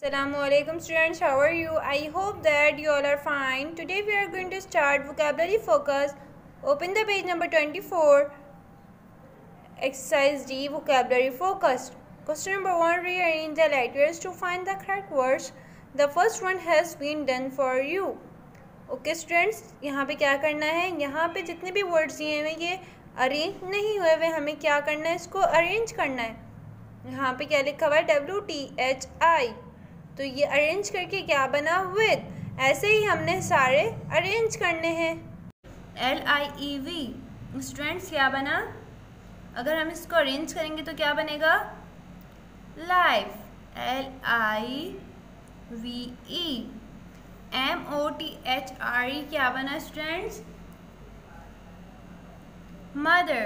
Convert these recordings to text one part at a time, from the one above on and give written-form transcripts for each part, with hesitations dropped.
Assalamualaikum students, how are you? I hope that you all are fine. Today we are going to start vocabulary focus. Open the page number 24. Exercise D, vocabulary focused. Question number 1, rearrange the letters to find the correct words. The first one has been done for you. Okay students, यहाँ पे क्या करना है? यहाँ पे जितने भी words दिए हुए ये अरेंज नहीं हुए हुए, हमें क्या करना है? इसको अरेंज करना है. यहाँ पे क्या लिखा हुआ है? WTHI. तो ये अरेंज करके क्या बना? विद. ऐसे ही हमने सारे अरेंज करने हैं. LIEV स्टूडेंट्स क्या बना? अगर हम इसको अरेंज करेंगे तो क्या बनेगा? लाइफ. LIVE. MOTHRE क्या बना स्टूडेंट्स? मदर.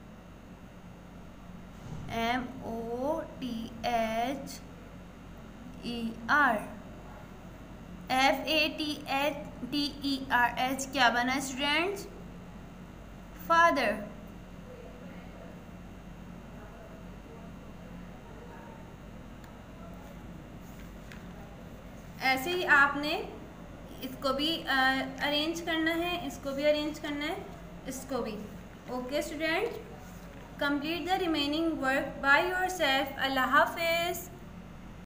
MOTHER. FATHERH क्या बना स्टूडेंट्स? फादर. ऐसे ही आपने इसको भी अरेंज करना है, इसको भी अरेंज करना है, इसको भी. Okay students, complete the remaining work by yourself. अल्लाह हाफिज़.